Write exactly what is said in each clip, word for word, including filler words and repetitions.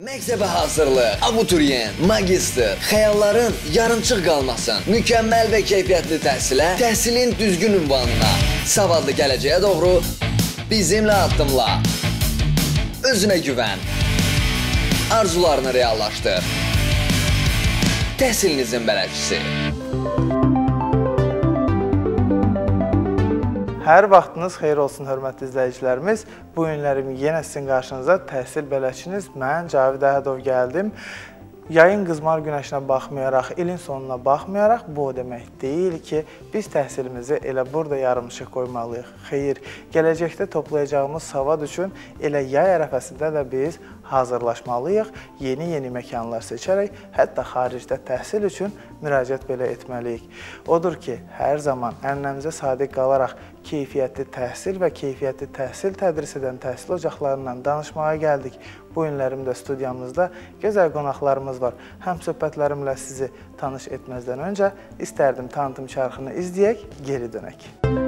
Məktəbə hazırlıq, abituriyent, magistr, xəyalların yarımçıq qalmasın, mükəmməl və keyfiyyətli təhsilə, təhsilin düzgün ünvanına, savadlı gələcəyə doğru bizimlə addımla. Özünə güvən, arzularını reallaşdır. Təhsilinizin bələdçisi. Hər vaxtınız xeyir olsun, hörmətli izləyicilərimiz. Bu günlərim yenə sizin qarşınıza təhsil bələdçiniz, mən Cavid Əhədov gəldim. Yayın qızmar günəşinə baxmayaraq, ilin sonuna baxmayaraq, bu o demək deyil ki, biz təhsilimizi elə burada yarımçıq qoymalıyıq. Xeyr, gələcəkdə toplayacağımız savad üçün elə yay ərəfəsində də biz hazırlaşmalıyıq, yeni-yeni məkanlar seçərək, hətta xaricdə təhsil üçün müraciət belə etməliyik. Odur ki, hər zaman ənənəmizə sadiq qalaraq keyfiyyətli təhsil və keyfiyyətli təhsil tədris edən təhsil ocaqlarından danışmağa gəldik. Bu günlərimdə studiyamızda gözəl qonaqlarımız var. Həm söhbətlərimlə sizi tanış etməzdən öncə istərdim tanıtım çarxını izləyək, geri dönək.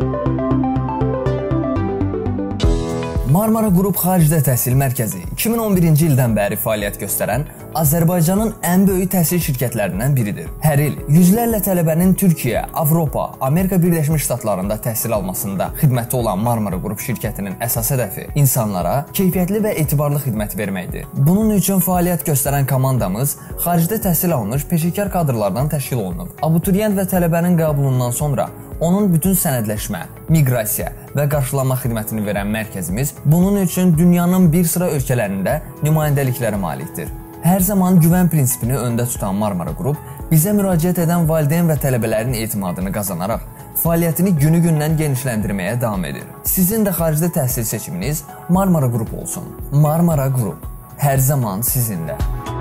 Marmara Qrup Xaricdə Təhsil Mərkəzi iki min on birinci ildən bəri fəaliyyət göstərən Azərbaycanın ən böyük təhsil şirkətlərindən biridir. Hər il yüzlərlə tələbənin Türkiyə, Avropa, Amerika Birləşmiş Ştatlarında təhsil almasında xidməti olan Marmara Qrup şirkətinin əsas hədəfi insanlara keyfiyyətli və etibarlı xidmət verməkdir. Bunun üçün fəaliyyət göstərən komandamız xaricdə təhsil almış peşəkar kadrlardan təşkil olunub. Abituriyent və tələbənin qəbulundan sonra onun bütün sənədləşmə, miqrasiya və qarşılama xidmətini verən mərkəzimiz bunun üçün dünyanın bir sıra ölkələrində nümayəndəlikləri malikdir. Hər zaman güvən prinsipini öndə tutan Marmara Qrup bizə müraciət edən valideyn və tələbələrin etimadını qazanaraq fəaliyyətini günü-gündən genişləndirməyə davam edir. Sizin də xaricdə təhsil seçiminiz Marmara Qrup olsun. Marmara Qrup hər zaman sizinlə.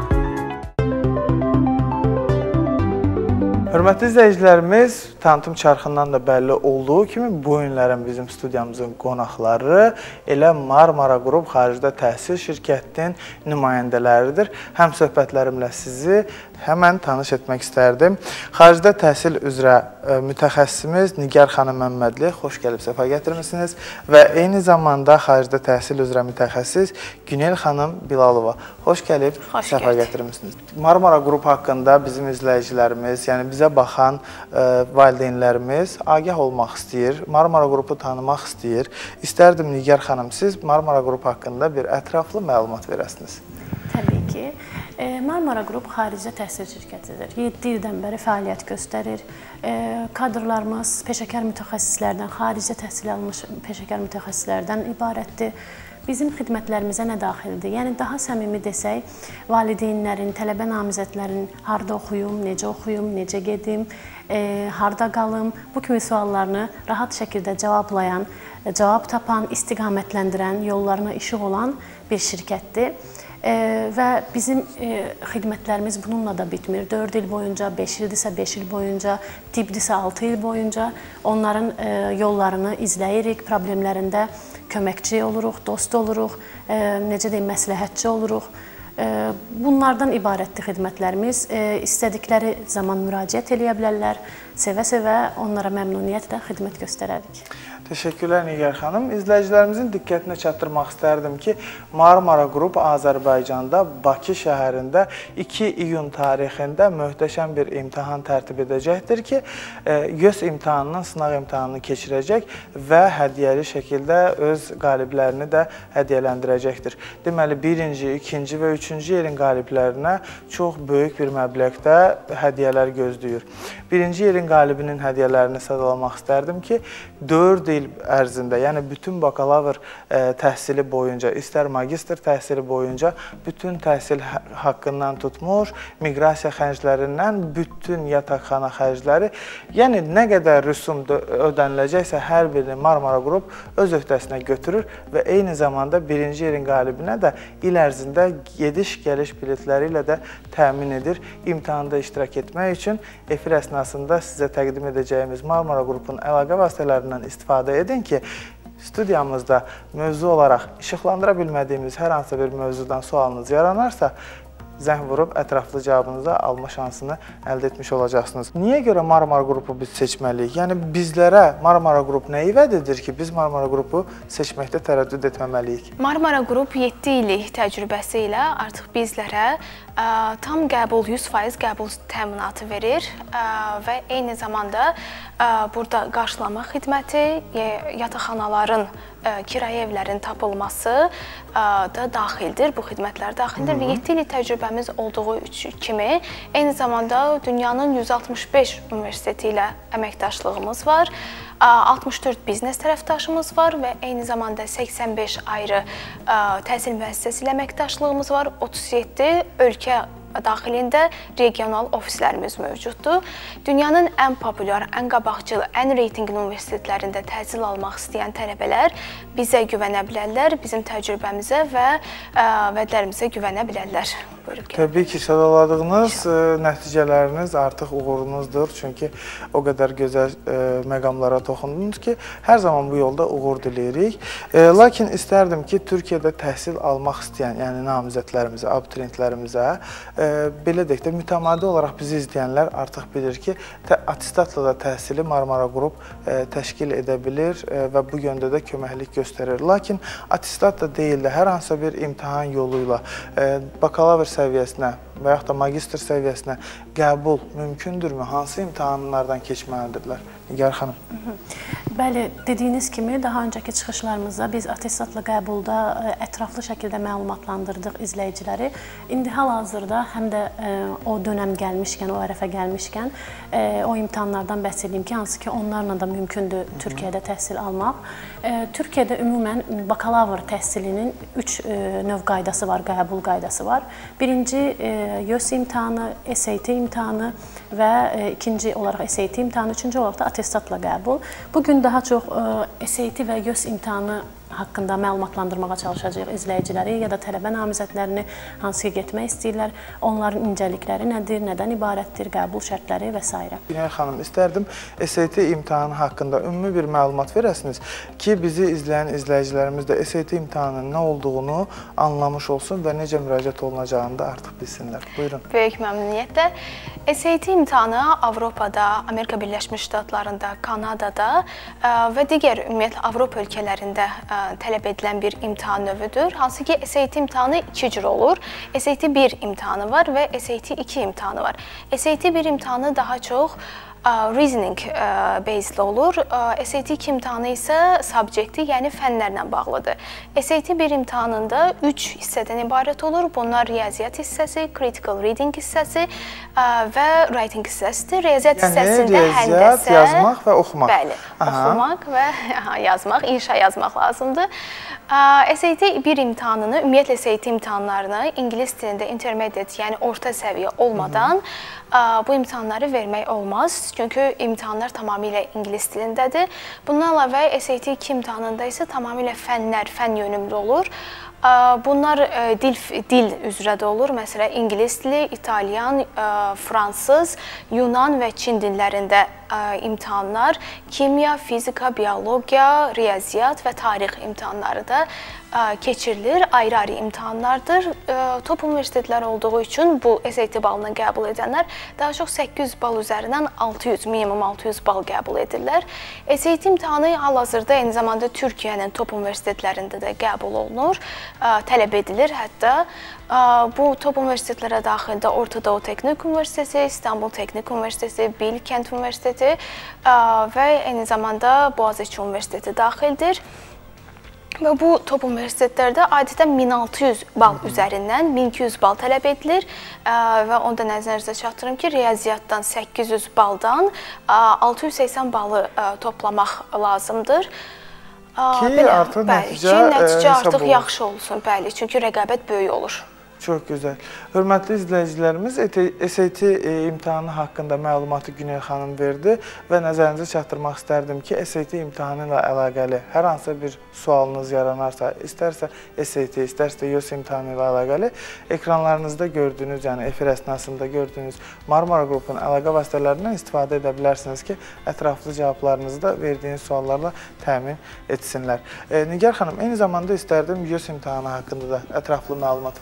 Hörmətli izləyicilərimiz, tanıtım çarxından da bəlli olduğu kimi bu günlərin bizim studiyamızın qonaqları elə Marmara Qrup Xaricdə Təhsil şirkətinin nümayəndələridir. Həm söhbətlərimlə sizi həmən tanış etmək istərdim. Xaricdə təhsil üzrə mütəxəssisimiz Nigar xanım Məmmədli, xoş gəlib, səfa gətirmişsiniz və eyni zamanda xaricdə təhsil üzrə mütəxəssis Günel xanım Bilalova, xoş gəlib, səfa gətirmişsiniz. Marmara Qrup haqqında bizim izləyicilərimiz, yəni bizə baxan valideynlərimiz agah olmaq istəyir, Marmara Qrupu tanımaq istəyir. İstərdim Nigar xanım, siz Marmara Qrup haqqında bir ətraflı məlumat verəsiniz. Təbii ki. Marmara Qrup xaricdə təhsil şirkətidir. yeddi ildən bəri fəaliyyət göstərir. Kadrlarımız peşəkar mütəxəssislərdən, xaricdə təhsil almış peşəkar mütəxəssislərdən ibarətdir. Bizim xidmətlərimizə nə daxildir? Yəni, daha səmimi desək, valideynlərin, tələbə namizədlərin harada oxuyum, necə oxuyum, necə gedim, e, harada qalım, bu kimi suallarını rahat şəkildə cavablayan, cavab tapan, istiqamətləndirən, yollarına işıq olan bir şirkətdir. E, və bizim e, xidmətlərimiz bununla da bitmir. dörd il boyunca, beş ildirsə beş il boyunca, tibbdirsə altı il boyunca onların e, yollarını izləyirik, problemlərində köməkçi oluruq, dost oluruq, e, necə deyim, məsləhətçi oluruq. E, bunlardan ibarətdir xidmətlərimiz. E, istədikləri zaman müraciət eləyə bilərlər, sevə-sevə onlara məmnuniyyətlə xidmət göstərərik. Təşəkkürlər Nigar xanım. İzləyicilərimizin diqqətinə çatdırmaq istərdim ki, Marmara Qrup Azərbaycanda Bakı şəhərində iki iyun tarixində möhtəşəm bir imtahan tərtib edəcəkdir ki, YÖS imtahanının sınaq imtahanını keçirəcək və hədiyyəli şəkildə öz qaliblərini də hədiyyələndirəcəkdir. Deməli, birinci, ikinci və üçüncü yerin qaliblərinə çox böyük bir məbləğdə hədiyyələr gözləyir. Birinci yerin qalibinin hədiyyələrini sadalamaq istərdim ki, dörd il ərzində, yəni bütün bakalavr e, təhsili boyunca, istər magistr təhsili boyunca bütün təhsil haqqından tutmuş, miqrasiya xərclərindən bütün yataqxana xərcləri, yəni nə qədər rüsum ödəniləcəksə hər birini Marmara Qrup öz öhdəsinə götürür və eyni zamanda birinci yerin qalibinə də il ərzində gediş-gəliş biletləri ilə də təmin edir. İmtahanda iştirak etmək üçün efir əsnasında sizə təqdim edəcəyimiz Marmara Qrupun əlaqə vasitələrindən istifadə edin ki, studiyamızda mövzu olaraq işıqlandıra bilmədiyimiz hər hansı bir mövzudan sualınız yaranarsa, zəng vurub ətraflı cavabınızı alma şansını əldə etmiş olacaqsınız. Niyə görə Marmara qrupu biz seçməliyik? Yəni bizlərə Marmara qrupu nəyi vəd edir ki, biz Marmara qrupu seçməkdə tərəddüd etməməliyik? Marmara qrup yeddi illik təcrübəsi ilə artıq bizlərə ə, tam qəbul, yüz faiz qəbul təminatı verir ə, və eyni zamanda ə, burada qarşılama xidməti, yataqxanaların, ə, kirayə evlərin tapılması ə, da daxildir, bu xidmətlər daxildir. Hı -hı. Və yeddi illik təcrübəmiz olduğu kimi, eyni zamanda dünyanın yüz altmış beş universiteti ilə əməkdaşlığımız var. altmış dörd biznes tərəfdaşımız var və eyni zamanda səksən beş ayrı ə, təhsil müəssisəsi ilə əməkdaşlığımız var. otuz yeddi ölkə daxilində regional ofislərimiz mövcuddur. Dünyanın ən populyar, ən qabaqcıl, ən reytinqli universitetlərində təhsil almaq istəyən tələbələr bizə güvənə bilərlər, bizim təcrübəmizə və ə, vədlərimizə güvənə bilərlər. Təbii ki, sadaladığınız nəticələriniz artıq uğurunuzdur. Çünki o qədər gözəl ə, məqamlara toxundunuz ki, hər zaman bu yolda uğur diləyirik. Ə, lakin istərdim ki, Türkiyədə təhsil almaq istəyən, yəni namizədlərimizə, abituriyentlərimizə, ə, belə deyək də, mütəmadi olaraq bizi izləyənlər artıq bilir ki, atestatla da təhsili Marmara qrup ə, təşkil edə bilir ə, və bu yöndə də köməklik göstərir. Lakin atestat da deyil də, hər hansısa bir imtahan yolu ilə ə, bakalavr səviyyəsinə və yaxud da magistr səviyyəsinə qəbul mümkündürmü? Hansı imtahanlardan keçməlidirlər? Nigar xanım. Bəli, dediyiniz kimi daha öncəki çıxışlarımızda biz atestatla qəbulda ətraflı şəkildə məlumatlandırdıq izləyiciləri. İndi hal-hazırda həm də o dönəm gəlmişkən, o ərəfə gəlmişkən o imtahanlardan bəhs edeyim ki, hansı ki onlarla da mümkündür Türkiyədə təhsil almaq. Türkiyədə ümumən bakalavr təhsilinin üç növ qaydası var, qəbul qaydası var. Birinci Y Ö S imtahanı, S A T imtahanı və ikinci olaraq S A T imtahanı, üçüncü olaraq da atestatla qəbul. Bugün daha çox S A T və Y Ö S imtahanı haqqında məlumatlandırmağa çalışacağıq izləyiciləri ya da tələbə namizədlərini hansı ki getmək istəyirlər, onların incəlikləri nədir, nədən ibarətdir, qəbul şərtləri və s. Günay xanım, istərdim S A T imtahanı haqqında ümumi bir məlumat verəsiniz ki, bizi izləyən izləyicilərimiz də S A T imtahanının nə olduğunu anlamış olsun və necə müraciət olunacağını da artıq bilsinlər. Buyurun. Böyük məmnuniyyətlə. S A T imtahanı Avropada, Amerika Birləşmiş Ştatlarında, Kanadada və digər ümumiyyətlə Avropa ölkələrində tələb edilən bir imtahan növüdür. Hansı ki, S A T imtahanı iki cür olur. S A T bir imtahanı var və S A T iki imtahanı var. S A T bir imtahanı daha çox reasoning based olur. S A T iki imtahanı isə subjekti, yəni fənlərlə bağlıdır. S A T bir imtahanında üç hissədən ibarət olur. Bunlar riyaziyyat hissəsi, critical reading hissəsi və writing hissəsidir. Riyaziyyat yəni, hissəsində həndəsə... riyaziyyat, yazmaq və oxumaq. Bəli, Aha. oxumaq və yazmaq, inşa yazmaq lazımdır. S A T bir imtahanını, ümumiyyətlə S A T imtahanlarını İngilis dilində intermediate, yəni orta səviyyə olmadan Hı -hı. bu imtahanları vermək olmaz. Çünki imtahanlar tamamilə İngilis dilindədir. Bundan əlavə S A T iki imtahanında isə tamamilə fənlər, fən yönümlü olur. Bunlar dil, dil üzrə də olur. Məsələn, İngilis dili, İtalyan, Fransız, Yunan və Çin dillərində imtahanlar, kimya, fizika, biologiya, riyaziyyat və tarix imtahanları da keçirilir. Ayrı-ayrı imtahanlardır. Top universitetlər olduğu üçün bu S A T balına qəbul edənlər daha çox səkkiz yüz bal üzərindən altı yüz, minimum altı yüz bal qəbul edirlər. S A T imtahanı hal-hazırda eyni zamanda Türkiyənin top universitetlərində də qəbul olunur, tələb edilir hətta. Bu top universitetlərə daxildə Orta Doğu Texnik Universiteti, İstanbul Texnik Universiteti, Bilkent Universiteti və eyni zamanda Boğaziçi Universiteti daxildir. Və bu top universitetlərdə adətən min altı yüz bal üzərindən min iki yüz bal tələb edilir və onda nəzərinizə çatdırım ki, riyaziyyatdan səkkiz yüz baldan altı yüz səksən balı toplamaq lazımdır. Ki, Belə, artıq bəli, nəticə, ki, nəticə artıq olur. yaxşı olsun, bəli, çünki rəqabət böyük olur. Çox gözəl. Hörmətli izləyicilərimiz, S A T imtahanı haqqında məlumatı Günay xanım verdi və nəzərinizə çatdırmaq istərdim ki, S A T imtahanı ilə əlaqəli hər hansı bir sualınız yaranarsa, istərsə S A T, istərsə Y Ö S imtahanı ilə əlaqəli ekranlarınızda gördüyünüz, yəni efir əsnasında gördüyünüz Marmara qrupunun əlaqə vasitələrindən istifadə edə bilərsiniz ki, ətraflı cavablarınızı da verdiyiniz suallarla təmin etsinlər. E, Nigar xanım, eyni zamanda istərdim Y Ö S imtahanı haqqında da ətraflı məlumat verək.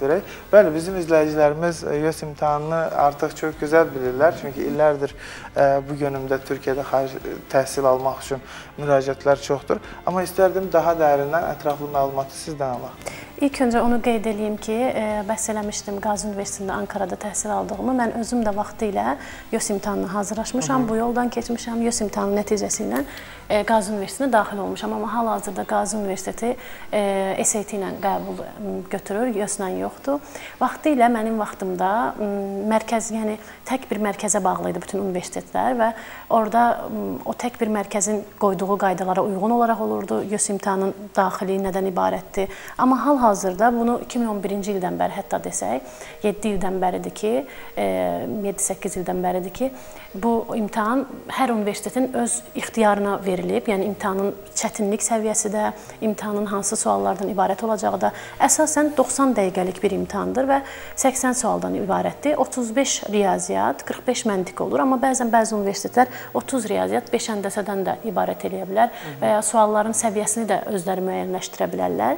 Bəli, bizim izləyicilərimiz YÖS imtahanını artıq çox gözəl bilirlər. Çünki illərdir bu günümdə Türkiyədə xarici təhsil almaq üçün müraciətlər çoxdur. Amma istərdim daha dərindən ətraflı məlumatı sizdən alaq. İlk öncə onu qeyd edeyim ki, bəhs eləmişdim Qazi Universitetində Ankarada təhsil aldığımı. Mən özüm də vaxtı ilə YÖS imtahanına hazırlaşmışam, bu yoldan keçmişəm. YÖS imtahanı nəticəsi ilə Qazi Universitetinə daxil olmuşam. Amma hal-hazırda Qazi Universiteti S A T ilə qəbul götürür, YÖS-lə yoxdur. Vaxtı ilə mənim vaxtımda mərkəz, yəni tək bir mərkəzə bağlı idi bütün universitetlər və orada o tək bir mərkəzin qoyduğu qaydalara uyğun olaraq olurdu. YÖS imtahanının daxili nədən ibarətdir. Amma hal-hazırda bunu iki min on birinci ildən bəri, hətta desək, yeddi ildən bəridir ki, yeddi səkkiz ildən bəridir ki, bu imtahan hər universitetin öz ixtiyarına verilib. Yəni imtahanın çətinlik səviyyəsi də, imtahanın hansı suallardan ibarət olacağı da əsasən doxsan dəqiqəlik bir imtahandır və səksən sualdan ibarətdir. otuz beş riyaziyyat, qırx beş məntiq olur, amma bəzən bəzi universitetlər otuz riyaziyyat, beş həndəsədən də ibarət eləyə bilər və ya sualların səviyyəsini də özləri müəyyənləşdirə bilərlər.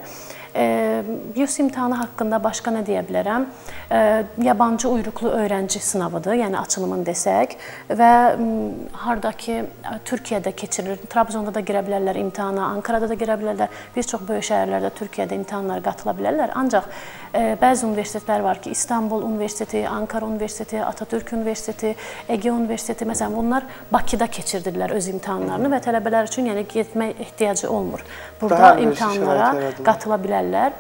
YÖS imtahanı haqqında başqa nə deyə bilərəm? Yabancı uyruqlu öğrenci sınavıdır, yəni açılımın desək və hardakı Türkiyədə keçirilir. Trabzonda da girə bilərlər imtahana, Ankarada da girə bilərlər. Bir çox böyük şəhərlərdə Türkiyədə imtahanlara qatıla bilərlər. Ancaq bəzi universitetlər var ki, İstanbul Universiteti, Ankara Universiteti, Atatürk Universiteti, Ege Universiteti, məsələn, bunlar Bakıda keçirdirlər öz imtahanlarını və tələbələr üçün yəni getmək ehtiyacı olmur. Burada imtahanlara qatıla bilərlər.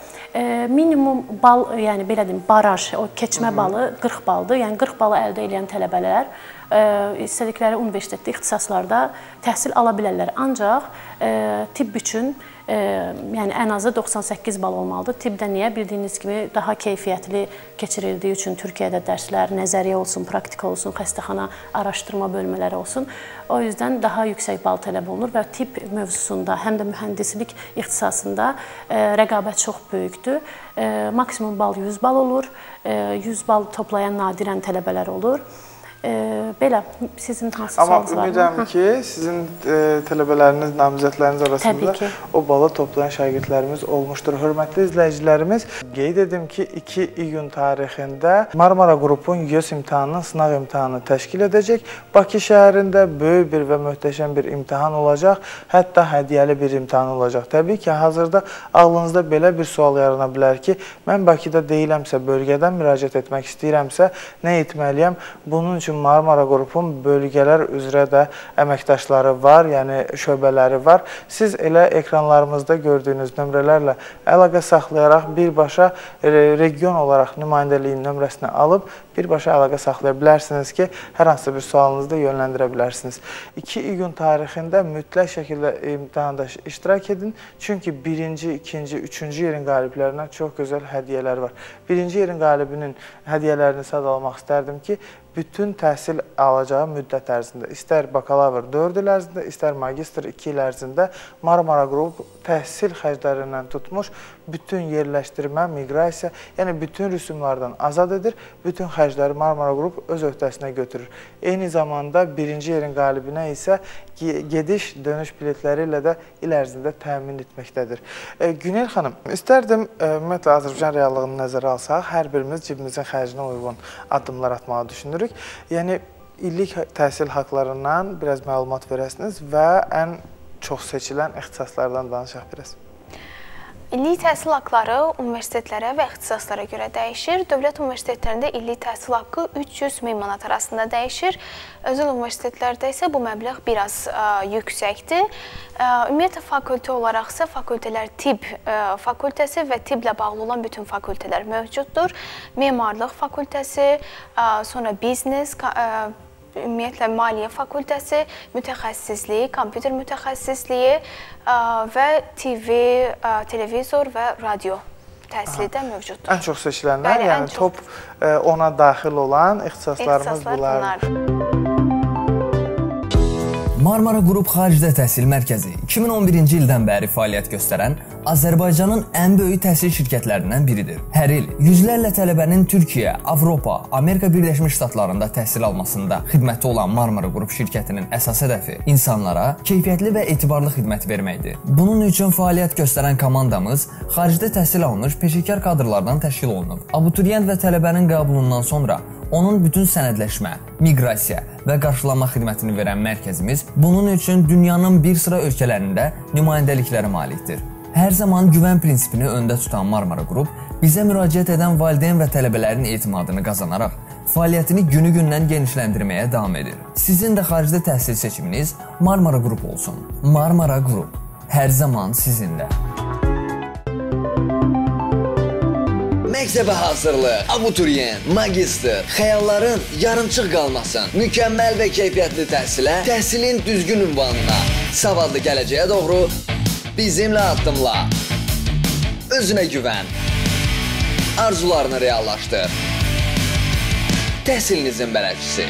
Minimum bal, yəni belə deyim, baraj, o keçmə balı qırx baldır. Yəni qırx balı əldə edən tələbələr istədikləri universitetdə, ixtisaslarda təhsil ala bilərlər. Ancaq tibb üçün yəni ən azı doxsan səkkiz bal olmalıdır. Tibbdə niyə? Bildiyiniz kimi daha keyfiyyətli keçirildiyi üçün Türkiyədə dərslər, nəzəriyyə olsun, praktika olsun, xəstəxana araşdırma bölmələri olsun. O yüzdən daha yüksək bal tələb olunur və tibb mövzusunda, həm də mühəndislik ixtisasında rəqabət çox böyükdür. Maksimum bal yüz bal olur, yüz bal toplayan nadirən tələbələr olur. Belə, sizin hansı sualınız var? Amma ümidəm ki, sizin tələbələriniz, namizədləriniz arasında o balı toplayan şagirdlərimiz olmuşdur. Hörmətli izləyicilərimiz, qeyd edim ki, iki iyun tarixində Marmara qrupun YÖS imtahanının sınaq imtahanı təşkil edəcək. Bakı şəhərində böyük bir və möhtəşəm bir imtahan olacaq, hətta hədiyyəli bir imtahan olacaq. Təbii ki, hazırda ağlınızda belə bir sual yarana bilər ki, mən Bakıda deyiləmsə, bölgədən müraciət etmək istəyirəmsə, nə etməliyəm? Bunun üçün Marmara qrupun bölgələr üzrə də əməkdaşları var, yəni şöbələri var. Siz elə ekranlarımızda gördüyünüz nömrələrlə əlaqə saxlayaraq birbaşa region olaraq nümayəndəliyin nömrəsini alıb birbaşa əlaqə saxlaya bilərsiniz ki, hər hansı bir sualınızı da yönləndirə bilərsiniz. iki iyun tarixində mütləq şəkildə imtahanda iştirak edin. Çünki birinci, ikinci, üçüncü yerin qaliblərinə çox gözəl hədiyyələr var. Birinci yerin qalibinin hədiyyələrini sadalamaq istərdim ki, bütün təhsil alacağı müddət ərzində, istər bakalavr dörd il ərzində, istər magistr iki il ərzində Marmara qrup təhsil xərclərindən tutmuş bütün yerləşdirmə, miqrasiya, yəni bütün rüsumlardan azad edir, bütün xərcləri Marmara qrup öz öhdəsinə götürür. Eyni zamanda birinci yerin qalibinə isə gediş, dönüş biletləri ilə də il ərzində təmin etməkdədir. Günel xanım, istərdim ümumiyyətlə Azərbaycan reallığını nəzərə alsaq, hər birimiz cibimizin xərcinə uyğun addımlar atmağı düşünürük. Yəni, illik təhsil haqlarından biraz məlumat verəsiniz və ən çox seçilən ixtisaslardan danışaq biraz. İllik təhsil haqları universitetlərə və ixtisaslara görə dəyişir. Dövlət universitetlərində illik təhsil haqqı üç yüz min manat arasında dəyişir. Özəl universitetlərdə isə bu məbləğ biraz yüksəkdir. Ümumiyyətlə, fakültə olaraqsa fakültələr tibb fakültəsi və tibblə bağlı olan bütün fakültələr mövcuddur. Memarlıq fakültəsi, sonra biznes, ümumiyyətlə maliyyə fakültəsi, mütəxəssisliyi, kompüter mütəxəssisliyi və T V, televizor və radio təhsili də mövcuddur. Ən çox seçilənlər, yəni top ona daxil olan ixtisaslarımız bunlardır. Marmara Qrup Xaricdə Təhsil Mərkəzi iki min on birinci ildən bəri fəaliyyət göstərən Azərbaycanın ən böyük təhsil şirkətlərindən biridir. Hər il yüzlərlə tələbənin Türkiyə, Avropa, Amerika Birləşmiş Ştatlarında təhsil almasında xidməti olan Marmara Qrup şirkətinin əsas hədəfi insanlara keyfiyyətli və etibarlı xidmət verməkdir. Bunun üçün fəaliyyət göstərən komandamız xaricdə təhsil almış peşəkar kadrlardan təşkil olunub. Abituriyent və tələbənin qəbulundan sonra onun bütün sənədləşmə, miqrasiya və qarşılama xidmətini verən mərkəzimiz bunun üçün dünyanın bir sıra ölkələrində nümayəndəliklərə malikdir. Hər zaman güvən prinsipini öndə tutan Marmara Qrup bizə müraciət edən valideyn və tələbələrin etimadını qazanaraq fəaliyyətini günü-gündən genişləndirməyə davam edir. Sizin də xaricdə təhsil seçiminiz Marmara Qrup olsun. Marmara Qrup hər zaman sizinlə. Məktəbə hazırlıq, abituriyent, magistr, xəyalların yarımçıq qalmasın, mükəmməl və keyfiyyətli təhsilə, təhsilin düzgün ünvanına, savadlı gələcəyə doğru bizimlə addımla. Özünə güvən, arzularını reallaşdır. Təhsilinizin bələdçisi.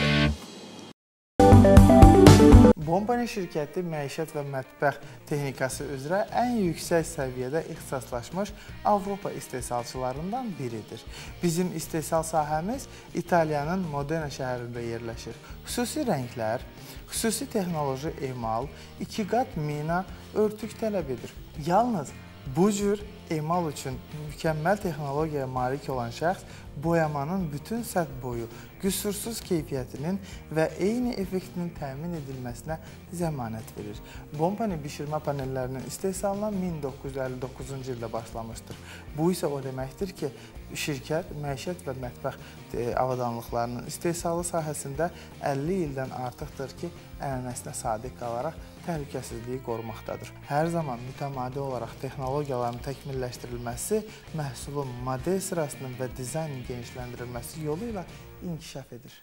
Bombani şirkəti məişət və mətbəx texnikası üzrə ən yüksək səviyyədə ixtisaslaşmış Avropa istehsalçılarından biridir. Bizim istehsal sahəmiz İtaliyanın Modena şəhərində yerləşir. Xüsusi rənglər, xüsusi texnoloji emal, iki qat mina örtük tələb edir. Yalnız bu cür emal üçün mükəmməl texnologiyaya malik olan şəxs boyamanın bütün səth boyu qüsursuz keyfiyyətinin və eyni effektinin təmin edilməsinə zəmanət verir. Bombani bişirmə panellərinin istehsalına min doqquz yüz əlli doqquzuncu ildə başlamışdır. Bu isə o deməkdir ki, şirkət məişət və mətbəx avadanlıqlarının istehsalı sahəsində əlli ildən artıqdır ki, ənənəsinə sadiq qalaraq təhlükəsizliyi qorumaqdadır. Hər zaman mütəmadi olaraq texnologiyaların təkmilləşdirilməsi, məhsulun model sırasının və dizaynın genişləndirilməsi yolu ilə inkişaf edir.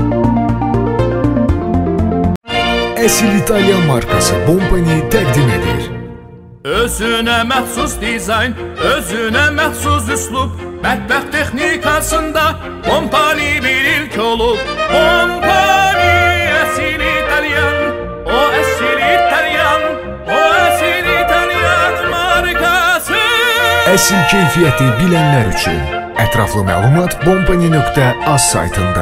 Əsil İtalyan markası Bombani təqdim edir. Özünə məxsus dizayn, özünə məxsus üslub, mətbəx texnikasında Bombani bir ilk olub. Bombani əsil İtalyan, o əsil İtalyan, o əsil İtalyan markası. Əsil keyfiyyəti bilənlər üçün ətraflı məlumat bombani nöqtə az saytında.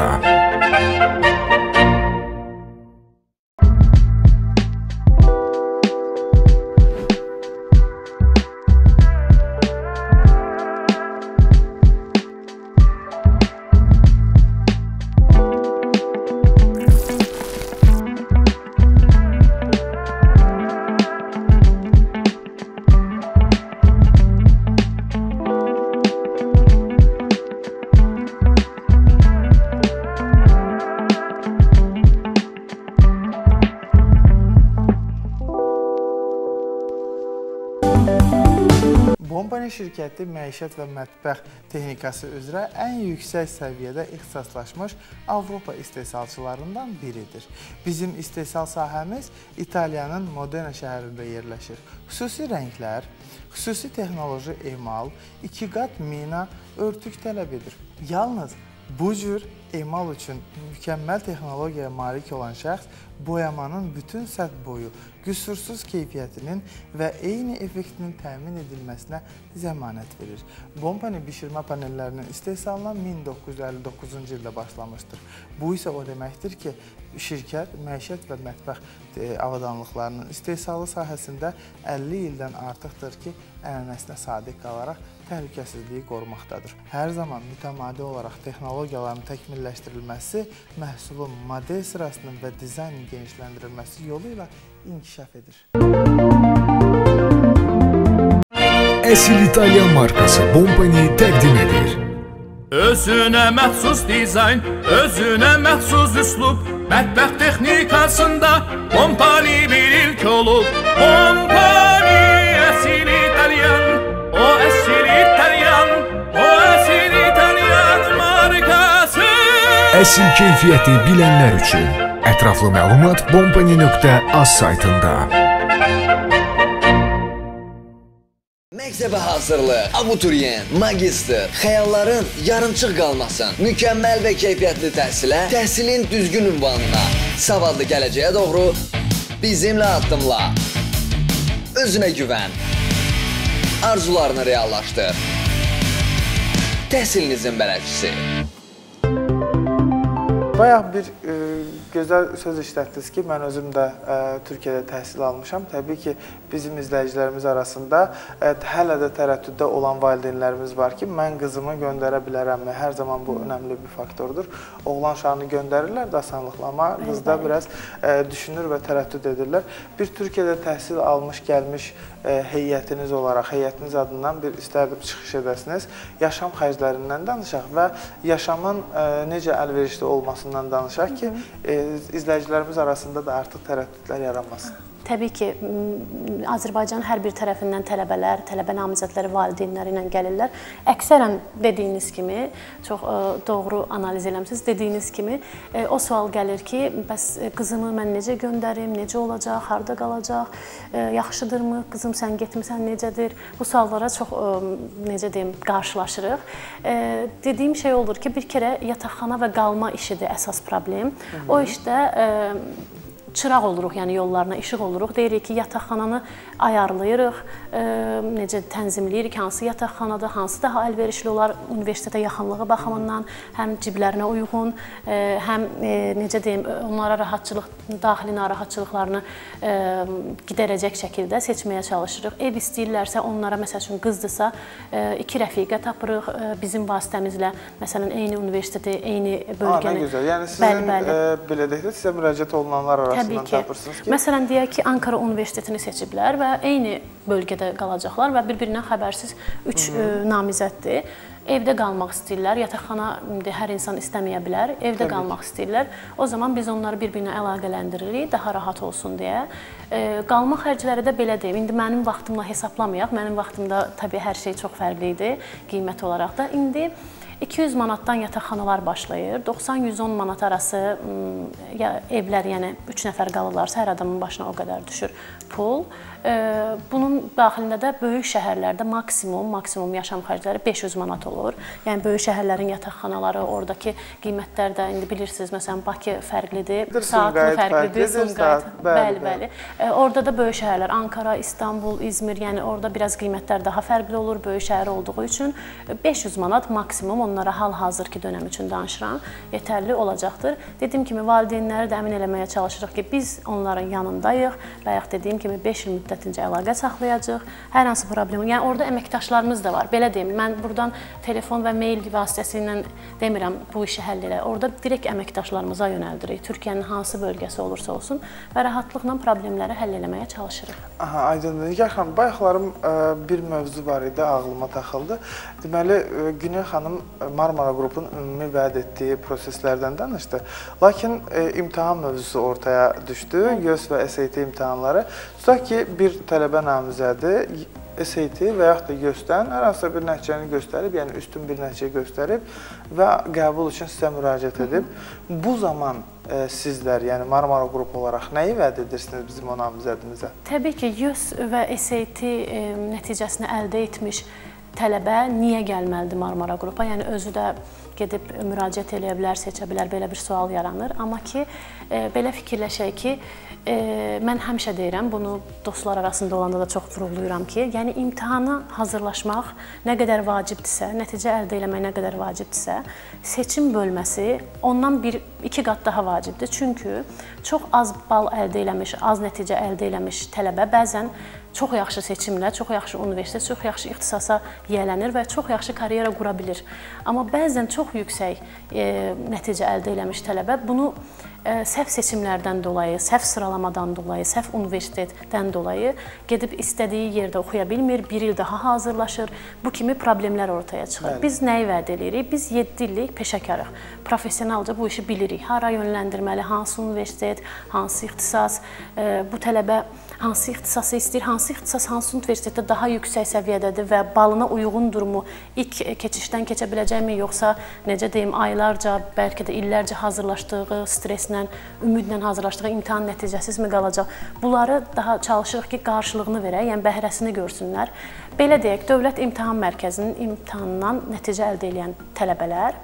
Bombani şirkəti məişət və mətbəx texnikası üzrə ən yüksək səviyyədə ixtisaslaşmış Avropa istehsalçılarından biridir. Bizim istehsal sahəmiz İtaliyanın Modena şəhərində yerləşir. Xüsusi rənglər, xüsusi texnoloji emal, iki qat mina örtük tələb edir. Yalnız bu cür emal üçün mükəmməl texnologiyaya malik olan şəxs boyamanın bütün səth boyu qüsursuz keyfiyyətinin və eyni effektinin təmin edilməsinə zəmanət verir. Bombani bişirmə panellərinin istehsalına min doqquz yüz əlli doqquzuncu ildə başlamışdır. Bu isə o deməkdir ki, şirkət məişət və mətbəx avadanlıqlarının istehsalı sahəsində əlli ildən artıqdır ki, ənənəsinə sadiq qalaraq təhlükəsizliyi qorumaqdadır. Hər zaman mütəmadi olaraq texnologiyaların təkmilləşdirilməsi, məhsulun model sırasının və dizaynın genişləndirilməsi yolu ilə inkişaf edir. Əsil İtalyan markası Bombani təqdim edir. Özünə məxsus dizayn, özünə məxsus üslub, mətbəx texnikasında Bombani bir ilk olub. Bombani əsil İtalyan, o əsil İtalyan, o əsil İtalyan markası. Əsil keyfiyyəti bilənlər üçün ətraflı məlumat bombani nöqtə az saytında. Məktəbə hazırlıq, abituriyent, magistr, xəyalların yarımçıq qalmasın, mükəmməl və keyfiyyətli təhsilə, təhsilin düzgün ünvanına, savadlı gələcəyə doğru Bizimlə addımla. Özünə güvən. Arzularını reallaşdır. Təhsilinizin bələdçisi. Bayaq bir e, gözəl söz işlətdiniz ki, mən özüm də e, Türkiyədə təhsil almışam. Təbii ki, bizim izləyicilərimiz arasında e, hələ də tərəddüddə olan valideynlərimiz var ki, mən qızımı göndərə bilərəmmi? Hər zaman bu önəmli bir faktordur. Oğlan uşağını göndərirlər də asanlıqla, amma qızda biraz e, düşünür və tərəddüd edirlər. Bir Türkiyədə təhsil almış, gəlmiş e, heyətiniz olaraq, heyətiniz adından bir istərdim çıxış edəsiniz. Yaşam xərclərindən danışaq və yaşamın e, necə əlverişli olmasından danışaq ki, e, izləyicilərimiz arasında da artıq tərəddüdlər yaranmasın. Təbii ki, Azərbaycanın hər bir tərəfindən tələbələr, tələbə namizədləri valideynləri ilə gəlirlər. Əksərən dediyiniz kimi, çox doğru analiz eləmişsiniz, dediyiniz kimi o sual gəlir ki, bəs qızımı mən necə göndərim, necə olacaq, harada qalacaq, yaxşıdırmı, qızım sən getmirsən, necədir? Bu suallara çox, necə deyim, qarşılaşırıq. Dediyim şey olur ki, bir kərə yataqxana və qalma işidir əsas problem. O işdə çıraq oluruq, yəni yollarına işıq oluruq. Deyirik ki, yataqxananı ayarlayırıq, e, necə tənzimləyirik, hansı yataqxanada, hansı daha əlverişli olar universitetə yaxınlığı baxımından, həm ciblərinə uyğun, e, həm e, necə deyim, onlara rahatçılıq, daxili narahatçılıqlarını e, gidərəcək şəkildə seçməyə çalışırıq. Ev istəyirlərsə, onlara, məsəl üçün, qızdırsa, e, iki rəfiqə tapırıq e, bizim vasitəmizlə, məsələn, eyni universiteti, eyni bölgəni. Aa, nə gözəl. Yəni sizin, bəli, bəli. E, belə deyək də, sizə müraciət olunanlar arasında Təbii ki. ki. Məsələn, deyək ki, Ankara Universitetini seçiblər və eyni bölgədə qalacaqlar və bir-birindən xəbərsiz üç Hı -hı. namizəddir. Evdə qalmaq istəyirlər, yataqxana hər insan istəməyə bilər, evdə Təbii qalmaq ki. istəyirlər. O zaman biz onları bir-birinə əlaqələndiririk, daha rahat olsun deyə. E, qalma xərcləri də belə deyim. İndi mənim vaxtımla hesablamayaq. Mənim vaxtımda təbii hər şey çox fərqli idi, qiymət olaraq da. İndi iki yüz manatdan yataqxanalar başlayır. doxsan yüz on manat arası ya evlər, yəni üç nəfər qalırlarsa, hər adamın başına o qədər düşür pul. Bunun daxilində də böyük şəhərlərdə maksimum, maksimum yaşam xərcləri beş yüz manat olur. Yəni böyük şəhərlərin yataqxanaları, oradakı qiymətlər də indi bilirsiniz, məsələn, Bakı fərqlidir, saatlı fərqlidir, Sumqayıt, bəli, bəli. Orada da böyük şəhərlər, Ankara, İstanbul, İzmir, yəni orada biraz qiymətlər daha fərqli olur, böyük şəhər olduğu üçün beş yüz manat maksimum, onlara hal-hazırki dönəm üçün danışıram, yetərli olacaqdır. Dediyim kimi, valideynləri də əmin eləməyə çalışırıq ki, biz onların yanındayıq. Bayaq dediyim kimi, beş il müddətincə əlaqə saxlayacaq. Hər hansı problem, yəni orada əməkdaşlarımız da var. Belə deyim, mən buradan telefon və mail vasitəsilə demirəm bu işi həll elə. Orada direkt əməkdaşlarımıza yönəldirik. Türkiyənin hansı bölgəsi olursa olsun və rahatlıqla problemləri həll eləməyə çalışırıq. Aha, aydındır. Nigar xanım, bayaqlarım bir mövzu var idi, ağlıma taxıldı. Deməli, Günel xanım Marmara Qrupun ümumi vəd etdiyi proseslərdən danışdı. Lakin e, imtahan mövzusu ortaya düşdü, Y E S və S A T imtahanları. Tutaq ki, bir tələbə namizədi S A T və yaxud da Y E S-dən hər hansısa bir nəticəni göstərib, yəni üstün bir nəticə göstərib və qəbul üçün sizə müraciət edib. Bu zaman e, sizlər, yəni Marmara Qrup olaraq nəyi vəd edirsiniz bizim o namizədimizə? Təbii ki, Y E S və S A T e, nəticəsini əldə etmiş tələbə niyə gəlməlidir Marmara Qrupa? Yəni özü də gedib müraciət eləyə bilər, seçə bilər, belə bir sual yaranır. Amma ki, e, belə fikirləşək ki, e, mən həmişə deyirəm, bunu dostlar arasında olanda da çox vurğulayıram ki, yəni imtahana hazırlaşmaq nə qədər vacibdirsə, nəticə əldə eləmək nə qədər vacibdirsə, seçim bölməsi ondan bir, iki qat daha vacibdir. Çünki çox az bal əldə eləmiş, az nəticə əldə eləmiş tələbə bəzən çox yaxşı seçimlə, çox yaxşı universitet, çox yaxşı ixtisasa yiyələnir və çox yaxşı karyera qura bilir. Amma bəzən çox yüksək e, nəticə əldə eləmiş tələbə bunu e, səhv seçimlərdən dolayı, səhv sıralamadan dolayı, səhv universitetdən dolayı gedib istədiyi yerdə oxuya bilmir, bir il daha hazırlaşır. Bu kimi problemlər ortaya çıxır. Bəli. Biz nəyi vəd edirik? Biz yeddi illik peşəkarıq. Professionalca bu işi bilirik. Hara yönləndirməli, hansı universitet, hansı ixtisas, e, bu tələbə hansı ixtisası istəyir, hansı ixtisas hansı universitetdə daha yüksək səviyyədədir və balına uyğundurmu, ilk keçişdən keçə biləcəkmi, yoxsa necə deyim, aylarca, bəlkə də illərcə hazırlaşdığı, streslə, ümidlə hazırlaşdığı imtahan nəticəsizmi qalacaq? Bunları daha çalışırıq ki, qarşılığını verək, yəni bəhrəsini görsünlər. Belə deyək, Dövlət İmtahan Mərkəzinin imtahanından nəticə əldə edən tələbələr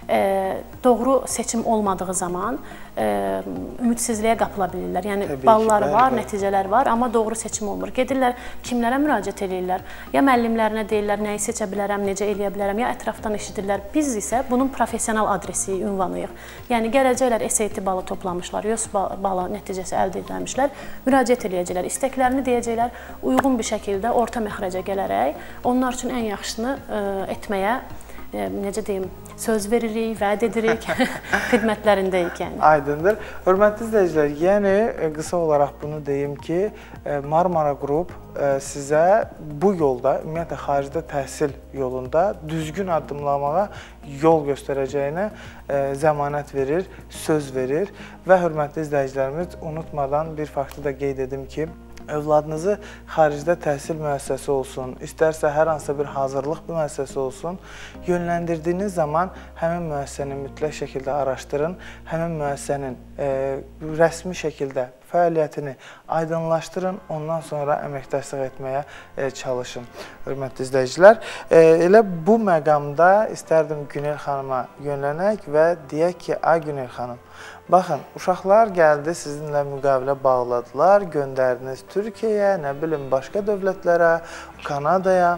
doğru seçim olmadığı zaman ümidsizliyə qapıla bilirlər. Yəni Təbii ballar ki, var, bəli. nəticələr var, amma doğru seçim olmur. Gedirlər, kimlərə müraciət edirlər? Ya müəllimlərinə deyirlər, nəyi seçə bilərəm, necə eləyə bilərəm, ya ətrafdan eşidirlər. Biz isə bunun professional adresi ünvanıyıq. Yəni gələcəklər S A T balı toplamışlar, Y O S balı nəticəsi əldə edilmişlər, müraciət eləyəcəklər, istəklərini deyəcəklər, uyğun bir şəkildə orta məxrəcə gələrək onlar üçün ən yaxşısını etməyə, necə deyim, söz veririk, vəd edirik, xidmətlərindəyik yəni. Aydındır. Hörmətli izləyicilər, yəni qısa olaraq bunu deyim ki, Marmara Qrup sizə bu yolda, ümumiyyətlə xaricdə təhsil yolunda düzgün addımlamağa yol göstərəcəyinə zəmanət verir, söz verir və hörmətli izləyicilərimiz, unutmadan bir faktı da qeyd edim ki, övladınızı xaricdə təhsil müəssisəsi olsun, istərsə hər hansısa bir hazırlıq müəssisəsi olsun, yönləndirdiyiniz zaman həmin müəssisəni mütləq şəkildə araşdırın, həmin müəssisənin e, rəsmi şəkildə fəaliyyətini aydınlaşdırın, ondan sonra əməkdaşlıq etməyə e, çalışın. Hörmətli izləyicilər, e, elə bu məqamda istərdim Günel xanıma yönlənək və deyək ki, ay Günel xanım, baxın, uşaqlar gəldi, sizinlə müqavilə bağladılar, göndərdiniz Türkiyəyə, nə bilim, başqa dövlətlərə, Kanadaya.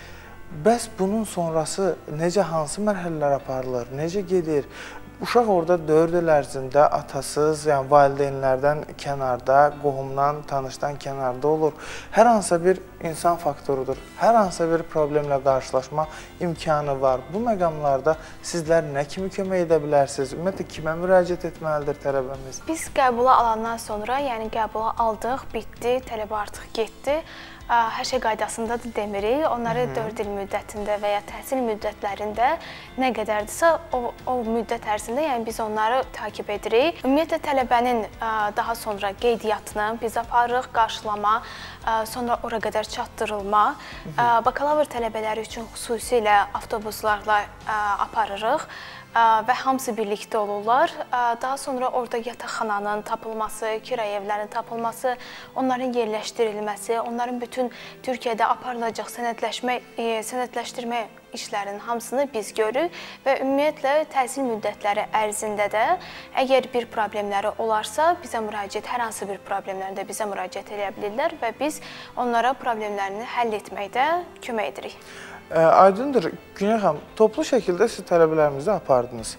Bəs bunun sonrası necə, hansı mərhələlər aparılır, necə gedir? Uşaq orada dörd il ərzində atasız, yəni valideynlərdən kənarda, qohumdan, tanışdan kənarda olur. Hər hansısa bir insan faktorudur. Hər hansısa bir problemlə qarşılaşma imkanı var. Bu məqamlarda sizlər nə kimi kömək edə bilərsiniz? Ümumiyyətlə, kimə müraciət etməlidir tələbəmiz? Biz qəbula alandan sonra, yəni qəbula aldıq, bitdi, tələbə artıq getdi. Hər şey qaydasındadır demirik. Onları dörd il müddətində və ya təhsil müddətlərində nə qədərdirsə, o, o müddət ərzində yəni biz onları takib edirik. Ümumiyyətlə, tələbənin daha sonra qeydiyyatını biz aparırıq, qarşılama, sonra ora qədər çatdırılma. Bakalavr tələbələri üçün xüsusilə avtobuslarla aparırıq və hamısı birlikdə olurlar. Daha sonra orada yataqxananın tapılması, kirayə evlərinin tapılması, onların yerləşdirilməsi, onların bütün Türkiyədə aparılacaq sənədləşmə, sənədləşdirmə işlərinin hamısını biz görürük və ümumiyyətlə təhsil müddətləri ərzində də əgər bir problemləri olarsa, bizə müraciət, hər hansı bir problemlərində bizə müraciət edə bilirlər və biz onlara problemlərini həll etməkdə kömək edirik. Aydındır, Günel xanım, toplu şəkildə siz tələbələrimizi apardınız.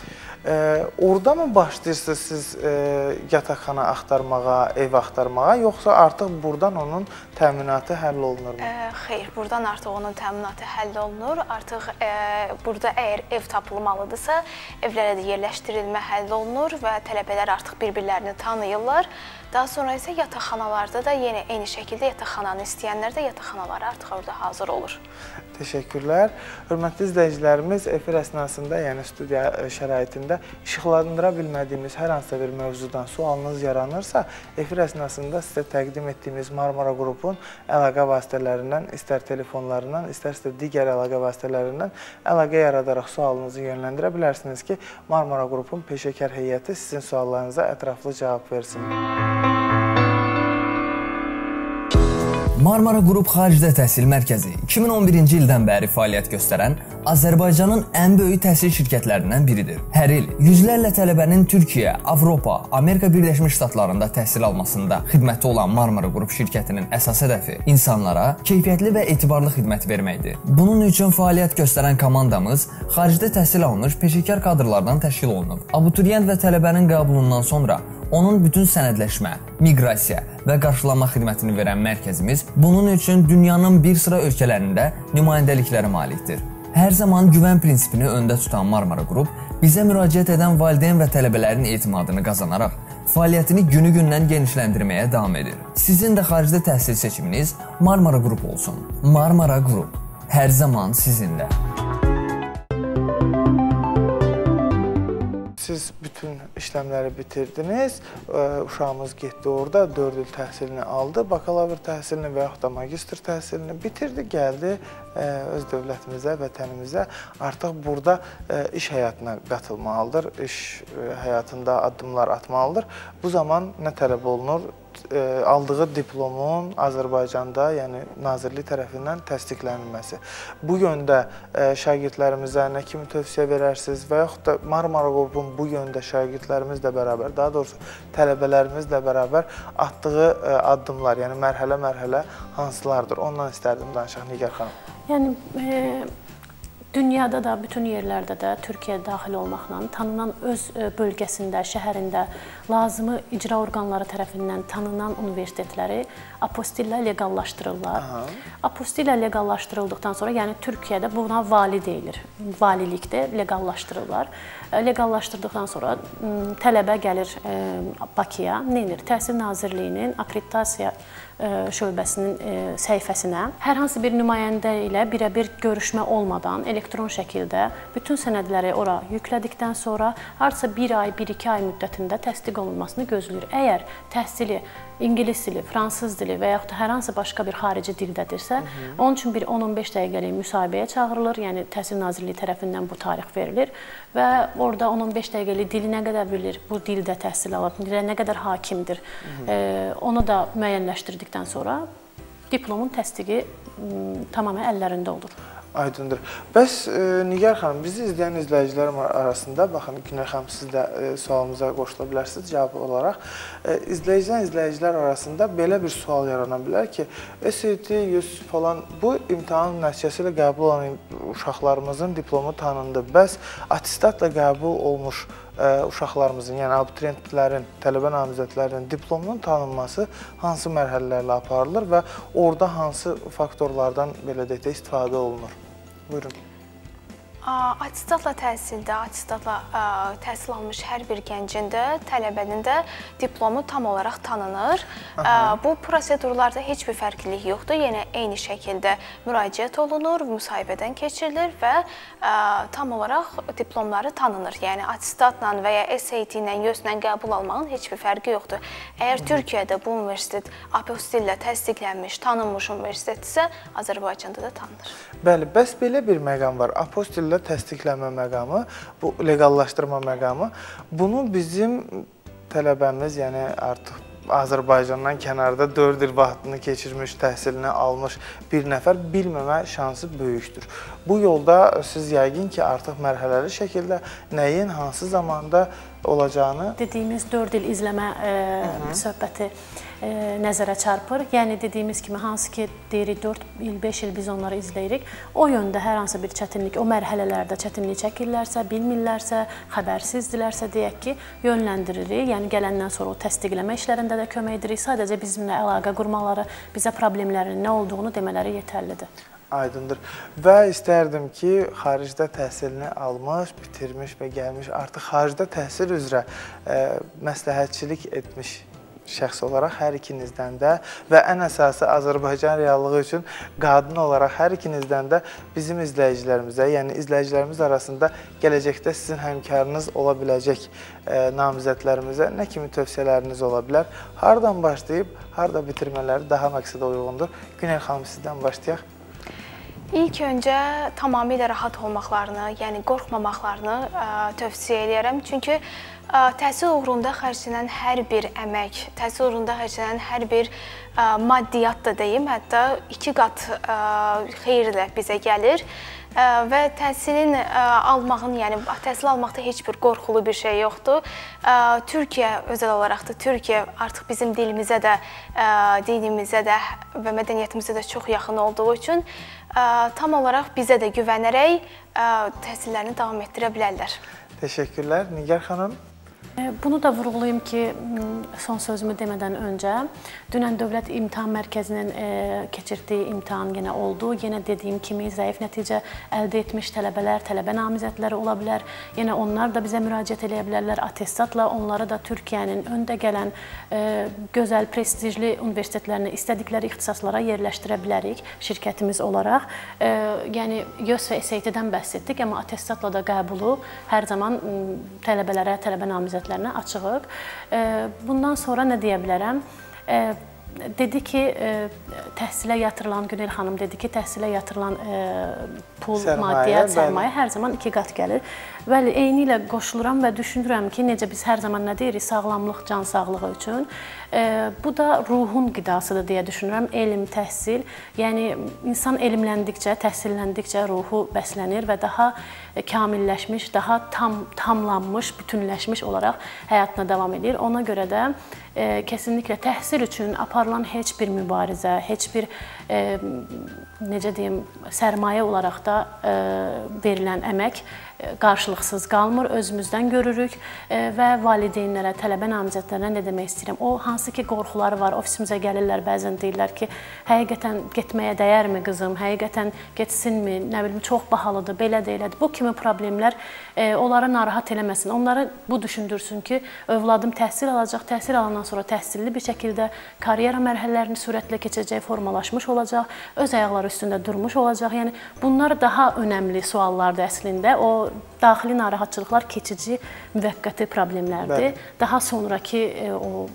E, orada mı başlayırsınız siz e, yataqxana axtarmağa, ev axtarmağa, yoxsa artıq buradan onun təminatı həll olunur mu? E, xeyr, buradan artıq onun təminatı həll olunur. Artıq e, burada əgər ev tapılmalıdırsa, evlərə də yerləşdirilmə həll olunur və tələbələr artıq bir-birlərini tanıyırlar. Daha sonra isə yataqxanalarda da yenə eyni şəkildə yataqxananı istəyənlər də yataqxanaları artıq orada hazır olur. Təşəkkürlər. Hörmətli izləyicilərimiz, efir əsnasında, yəni studiya şəraitində işıqlandıra bilmədiyimiz hər hansısa bir mövzudan sualınız yaranırsa, efir əsnasında sizə təqdim etdiyimiz Marmara Qrupun əlaqə vasitələrindən, istər telefonlarından, istərsə digər əlaqə vasitələrindən əlaqə yaradaraq sualınızı yönləndirə bilərsiniz ki, Marmara Qrupun peşəkar heyəti sizin suallarınıza ətraflı cavab versin. Marmara Qrup Xaricdə Təhsil Mərkəzi iki min on birinci ildən bəri fəaliyyət göstərən Azərbaycanın ən böyük təhsil şirkətlərindən biridir. Hər il yüzlərlə tələbənin Türkiyə, Avropa, Amerika Birləşmiş Ştatlarında təhsil almasında xidməti olan Marmara Qrup şirkətinin əsas hədəfi insanlara keyfiyyətli və etibarlı xidmət verməkdir. Bunun üçün fəaliyyət göstərən komandamız xaricdə təhsil almış peşəkar kadrlardan təşkil olunub. Abituriyent və tələbənin qəbulundan sonra onun bütün sənədləşmə, miqrasiya və qarşılama xidmətini verən mərkəzimiz bunun üçün dünyanın bir sıra ölkələrində nümayəndəliklərə malikdir. Hər zaman güvən prinsipini öndə tutan Marmara Qrup bizə müraciət edən valideyn və tələbələrin etimadını qazanaraq fəaliyyətini günü-gündən genişləndirməyə davam edir. Sizin də xaricdə təhsil seçiminiz Marmara Qrup olsun. Marmara Qrup hər zaman sizinlə. Siz bütün işləmləri bitirdiniz, uşağımız getdi orada, dörd il təhsilini aldı, bakalavr təhsilini və yaxud da magistr təhsilini bitirdi, gəldi öz dövlətimizə, vətənimizə. Artıq burada iş həyatına qatılmalıdır, iş həyatında addımlar atmalıdır. Bu zaman nə tələb olunur? aldığı diplomun Azərbaycanda, yəni Nazirlik tərəfindən təsdiqlənilməsi. Bu yöndə şagirdlərimizə nə kimi tövsiyə verərsiniz və yaxud da Marmara qrupun bu yöndə şagirdlərimizlə bərabər, daha doğrusu tələbələrimizlə bərabər atdığı addımlar, yəni mərhələ-mərhələ hansılardır? Ondan istərdim danışaq Nigar xanım. Yəni, e dünyada da, bütün yerlərdə də, Türkiyə daxil olmaqla tanınan öz bölgəsində, şəhərində lazımı icra orqanları tərəfindən tanınan universitetləri apostillə leqallaşdırırlar. Aha. Apostillə leqallaşdırıldıqdan sonra, yəni Türkiyədə buna vali deyilir, valilikdə leqallaşdırırlar. Leqallaşdırdıqdan sonra tələbə gəlir Bakıya, neynir? Təhsil Nazirliyinin akreditasiya şöbəsinin səhifəsinə hər hansı bir nümayəndə ilə birə-bir görüşmə olmadan elektron şəkildə bütün sənədləri ora yüklədikdən sonra hardasa bir ay, bir iki ay müddətində təsdiq olunmasını gözləyir. Əgər təhsili İngilis dili, fransız dili və yaxud da hər hansı başqa bir xarici dildədirsə, onun üçün bir on on beş dəqiqəlik müsahibəyə çağırılır, yəni Təhsil Nazirliyi tərəfindən bu tarix verilir və orada on on beş dəqiqəlik dili nə qədər bilir, bu dildə təhsil alır, dilə nə qədər hakimdir, onu da müəyyənləşdirdikdən sonra diplomun təsdiqi tamamilə əllərində olur. Aydındır. Bəs Nigar xanım, bizi izləyən izləyicilər arasında, baxın Günel xanım, siz də sualımıza qoşula bilərsiniz cavab olaraq. İzləyicilər, izləyicilər arasında belə bir sual yarana bilər ki, S A T, Y S falan bu imtahan nəticəsi ilə qəbul olan uşaqlarımızın diplomu tanındı. Bəs atestatla qəbul olmuş uşaqlarımızın, yəni abituriyentlərin, tələbə namizədlərinin diplomunun tanınması hansı mərhələlərlə aparılır və orada hansı faktorlardan belə deyək də istifadə olunur? Buyurun. Atestatla təhsildə, atestatla təhsil almış hər bir gəncin də, tələbənin də diplomu tam olaraq tanınır. Aha. Bu prosedurlarda heç bir fərqlilik yoxdur. Yenə eyni şəkildə müraciət olunur, müsahibədən keçirilir və tam olaraq diplomları tanınır. Yəni atestatla və ya S A T ilə, Y S ilə qəbul almağın heç bir fərqi yoxdur. Əgər Hı. Türkiyədə bu universitet apostillə təsdiqlənmiş, tanınmış universitetdirsə, Azərbaycanda da tanınır. Bəli, bəs belə bir məqam var. Apostillə təsdiqlənmə məqamı, bu leqallaşdırma məqamı. Bunu bizim tələbəmiz, yəni artıq Azərbaycandan kənarda dörd il vaxtını keçirmiş, təhsilini almış bir nəfər bilməmə şansı böyükdür. Bu yolda siz yəqin ki, artıq mərhələli şəkildə nəyin, hansı zamanda olacağını... Dediyimiz dörd il izləmə e, söhbəti e, nəzərə çarpır. Yəni, dediyimiz kimi, hansı ki, deyirik, dörd il, beş il biz onları izləyirik. O yöndə hər hansı bir çətinlik, o mərhələlərdə çətinlik çəkirlərsə, bilmirlərsə, xəbərsizdirlərsə, deyək ki, yönləndiririk. Yəni, gələndən sonra o təsdiqləmə işlərində də kömək edirik. Sadəcə bizimlə əlaqə qurmaları, bizə problemlərin nə olduğunu demələri yetərlidir. Aydındır. Və istərdim ki, xaricdə təhsilini almış, bitirmiş və gəlmiş, artıq xaricdə təhsil üzrə e, məsləhətçilik etmiş şəxs olaraq hər ikinizdən də və ən əsası Azərbaycan reallığı üçün qadın olaraq hər ikinizdən də bizim izləyicilərimizə, yəni izləyicilərimiz arasında gələcəkdə sizin həmkarınız ola biləcək e, namizədlərimizə nə kimi tövsiyələriniz ola bilər? Hardan başlayıb, harda bitirmələri daha məqsədə uyğundur? Günel xanım, sizdən başlayaq. İlk öncə tamamilə rahat olmaqlarını, yəni qorxmamaqlarını ə, tövsiyə edirəm. Çünki ə, təhsil uğrunda xərclənən hər bir əmək, təhsil uğrunda xərclənən hər bir ə, maddiyyat da deyim, hətta iki qat ə, xeyirlə bizə gəlir. Ə, və təhsilin ə, almağın, yəni təhsil almaqda heç bir qorxulu bir şey yoxdur. Ə, Türkiyə özəl olaraq da, Türkiyə artıq bizim dilimizə də, ə, dinimizə də və mədəniyyətimizə də çox yaxın olduğu üçün ə, tam olaraq bizə də güvənərək ə, təhsillərini davam etdirə bilərlər. Təşəkkürlər. Nigar xanım? Bunu da vurğulayım ki, son sözümü demədən öncə, dünən Dövlət İmtahan Mərkəzinin e, keçirdiyi imtahan yenə oldu. Yenə dediyim kimi zəif nəticə əldə etmiş tələbələr, tələbə namizədləri ola bilər. Yenə onlar da bizə müraciət edə bilərlər. Atestatla onları da Türkiyənin öndə gələn e, gözəl, prestijli universitetlərinə, istədikləri ixtisaslara yerləşdirə bilərik şirkətimiz olaraq. E, yəni, Y S və S A T-dən bəhs etdik, amma atestatla da qəbulu hər zaman tələbələrə, tələbə namizədlərinə açığıq. Bundan sonra nə deyə bilərəm? dedi ki, təhsilə yatırılan, Günel xanım dedi ki, təhsilə yatırılan pul, maddiyyat, sərmayə hər zaman iki qat gəlir. Bəli, eyni ilə qoşuluram və düşünürəm ki, necə biz hər zaman nə deyirik, sağlamlıq, can sağlığı üçün. Bu da ruhun qidasıdır deyə düşünürəm, elm, təhsil. Yəni, insan elmləndikcə, təhsilləndikcə ruhu bəslənir və daha kamilləşmiş, daha tam, tamlanmış, bütünləşmiş olaraq həyatına davam edir. Ona görə də e, kesinliklə təhsil üçün aparılan heç bir mübarizə, heç bir e, necə deyim, sərmayə olaraq da e, verilən əmək qarşılıqsız qalmır, özümüzdən görürük və valideynlərə, tələbə namizədlərinə nə demək istəyirəm? O, hansı ki, qorxuları var, ofisimizə gəlirlər, bəzən deyirlər ki, həqiqətən getməyə dəyərmi qızım, həqiqətən getsinmi, nə bilim, çox bahalıdır, belə deyilədir. Bu kimi problemlər onları narahat eləməsin, onları bu düşündürsün ki, övladım təhsil alacaq, təhsil alandan sonra təhsilli bir şəkildə karyera mərhələlərini sürətlə keçəcək, formalaşmış olacaq, öz ayaqları üstündə durmuş olacaq. Yəni, bunlar daha önəmli suallardır əslində. O, daxili narahatçılıqlar keçici, müvəqqəti problemlərdir. Bəli. Daha sonraki o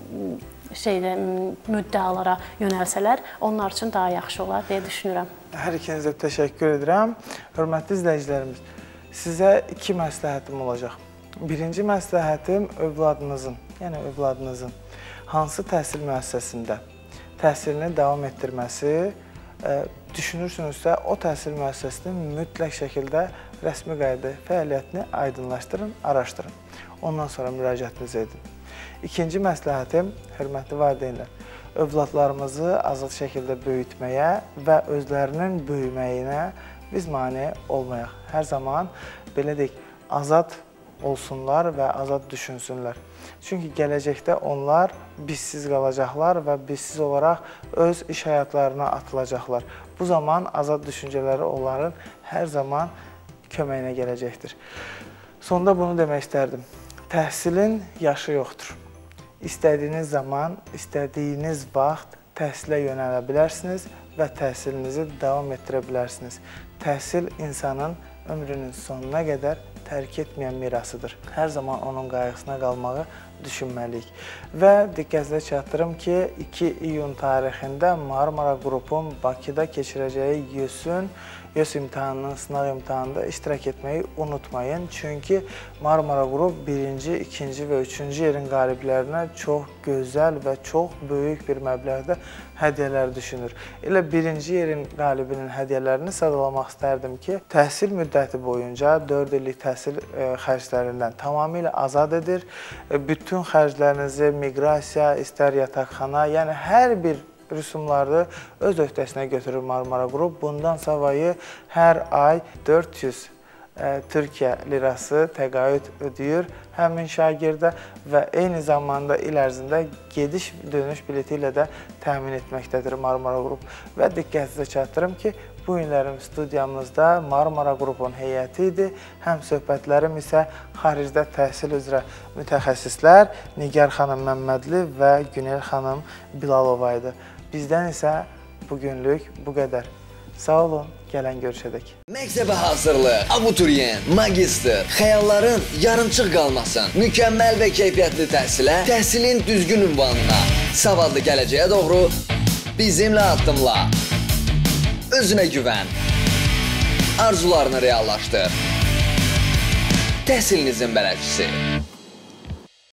şeydə müddəalara yönəlsələr, onlar üçün daha yaxşı olar deyə düşünürəm. Hər ikinizə təşəkkür edirəm. Hörmətli izləyicilərimiz, sizə iki məsləhətim olacaq. Birinci məsləhətim övladınızın, yəni övladınızın hansı təhsil müəssisəsində təhsilini davam etdirməsi, düşünürsünüzsə, o təhsil müəssisəsinin mütləq şəkildə rəsmi qayda fəaliyyətini aydınlaşdırın, araşdırın. Ondan sonra müraciətinizi edin. İkinci məsləhətim, hörmətli valideynlər, övladlarımızı azad şəkildə böyütməyə və özlərinin böyüməyinə biz mane olmayaq. Hər zaman, belə deyək, azad olsunlar və azad düşünsünlər. Çünki gələcəkdə onlar bizsiz qalacaqlar və bizsiz olaraq öz iş həyatlarına atılacaqlar. Bu zaman azad düşüncələri onların hər zaman köməyinə gələcəkdir. Sonda bunu demək istərdim. Təhsilin yaşı yoxdur. İstədiyiniz zaman, istədiyiniz vaxt təhsilə yönələ bilərsiniz və təhsilinizi davam etdirə bilərsiniz. Təhsil insanın ömrünün sonuna qədər tərk etməyən mirasıdır. Hər zaman onun qayğısına qalmağı düşünməliyik. Və diqqətinizə çatdırım ki, iki iyun tarixində Marmara qrupun Bakıda keçirəcəyi YÖS-ün YÖS imtahanının, sınaq imtahanında iştirak etməyi unutmayın. Çünki Marmara qrup birinci, ikinci və üçüncü yerin qaliblərinə çox gözəl və çox böyük bir məbləğdə hədiyyələr düşünür. Elə birinci yerin qalibinin hədiyyələrini sadalamaq istərdim ki, təhsil müddəti boyunca dörd illik təhsil xərclərindən tamamilə azad edir. Bütün xərclərinizi miqrasiya, istər yataqxana, yəni hər bir rüsumları öz öhdəsinə götürür Marmara qrup. Bundan savayı hər ay dörd yüz Türkiyə lirası təqaüd ödəyir həmin şagirdə və eyni zamanda il ərzində gediş-dönüş bileti ilə də təmin etməkdədir Marmara qrup. Və diqqətinizə çatdırım ki, bu günlərim studiyamızda Marmara qrupun heyəti idi. Həm söhbətlərim isə xaricdə təhsil üzrə mütəxəssislər Nigar xanım Məmmədli və Günel xanım Bilalova idi. Bizdən isə bugünlük bu qədər. Sağ olun, gələn görüşədək. Məktəbə hazırlıq, abituriyent, magistr, xəyalların yarımçıq qalmasın. Mükəmməl və keyfiyyətli təhsilə, təhsilin düzgün ünvanına, savadlı gələcəyə doğru bizimlə addımla. Özünə güvən, arzularını reallaşdır. Təhsilinizin bələdçisi.